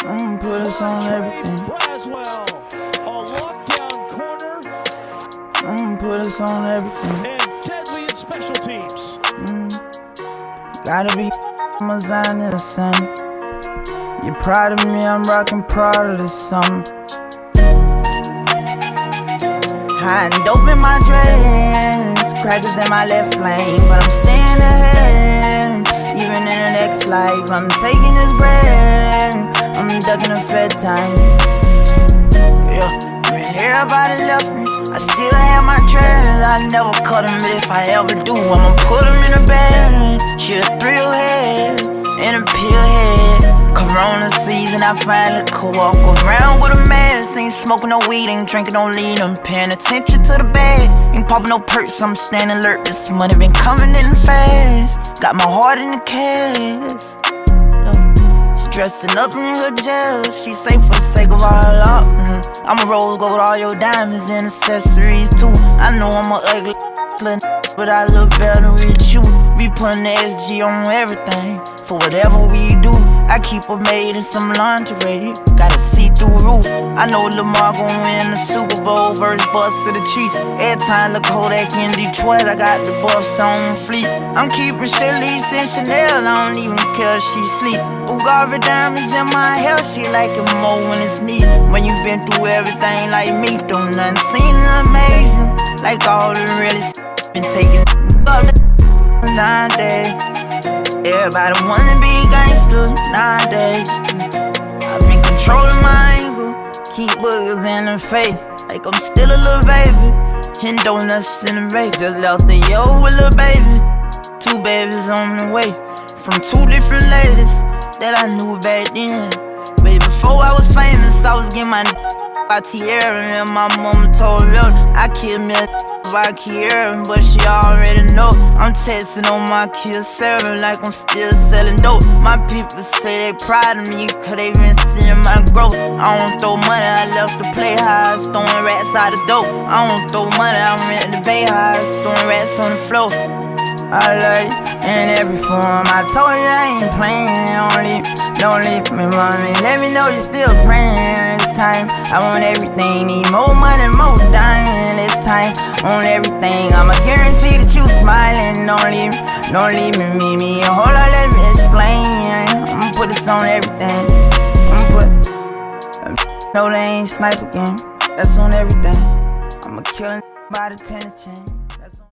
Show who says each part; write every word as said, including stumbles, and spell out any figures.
Speaker 1: I'ma put us on everything.
Speaker 2: Montrae Braswell, a lockdown corner.
Speaker 1: I'ma put us on everything.
Speaker 2: And deadly in special teams.
Speaker 1: Mm. Gotta be my Zion son. You're proud of me, I'm rocking proud of this song. Hiding dope in my dress, crackers in my left lane, but I'm staying ahead. Even in the next life, I'm taking this bread. I'm ducking the fed time. Yeah, when everybody left me, I still have my treasures. I never cut them, but if I ever do, I'ma put them in a bag. She a thrill head and a pill head. Corona season, I finally could walk around with a mask. Ain't smoking no weed, ain't drinking no lean. I'm paying attention to the bag. Ain't popping no perks, I'm staying alert. This money been coming in fast. Got my heart in the cast. She dressing up in her gel. She safe for the sake of all her luck. mm-hmm. I'm a rose gold, all your diamonds and accessories too. I know I'm a ugly, but I look better with you. We putting the S G on everything. For whatever we do, I keep her made in some lingerie. Got a see-through roof. I know Lamar gon' win the Super Bowl versus Bust to the Chiefs. Every time look Kodak in Detroit, I got the buffs on fleet. I'm keeping Shirley's and Chanel, I don't even care if she sleep. Bulgari diamonds in my hair, she like it more when it's neat. When you been through everything like me, don't nothing seem amazing. Like all the realest been taking up nowadays. Everybody wanna be gangster nowadays. I've been controlling my anger, keep boogers in the face, like I'm still a little baby. Hitting donuts in the rape, just left the yo with a baby. Two babies on the way, from two different ladies that I knew back then. But before I was famous, I was getting my by Tierra, and my mama told me I killed me a by Kiera, but she already know. I'm texting on my kill server like I'm still selling dope. My people say they proud of me, cause they been seeing my growth. I don't throw money, I left the play highs, throwing rats out of dope. I don't throw money, I rent the bay highs, throwing rats on the floor. I like in every form. I told you I ain't playing. Don't leave, don't leave me, mommy. Let me know you still praying. This time I want everything. Need more money, more dying. This time on everything. I'ma guarantee that you smiling. Don't leave, don't leave me, me, me. Hold on, let me explain. I'ma put this on everything. I'ma put. No, they ain't sniper game. That's on everything. I'ma kill by the tennis chain.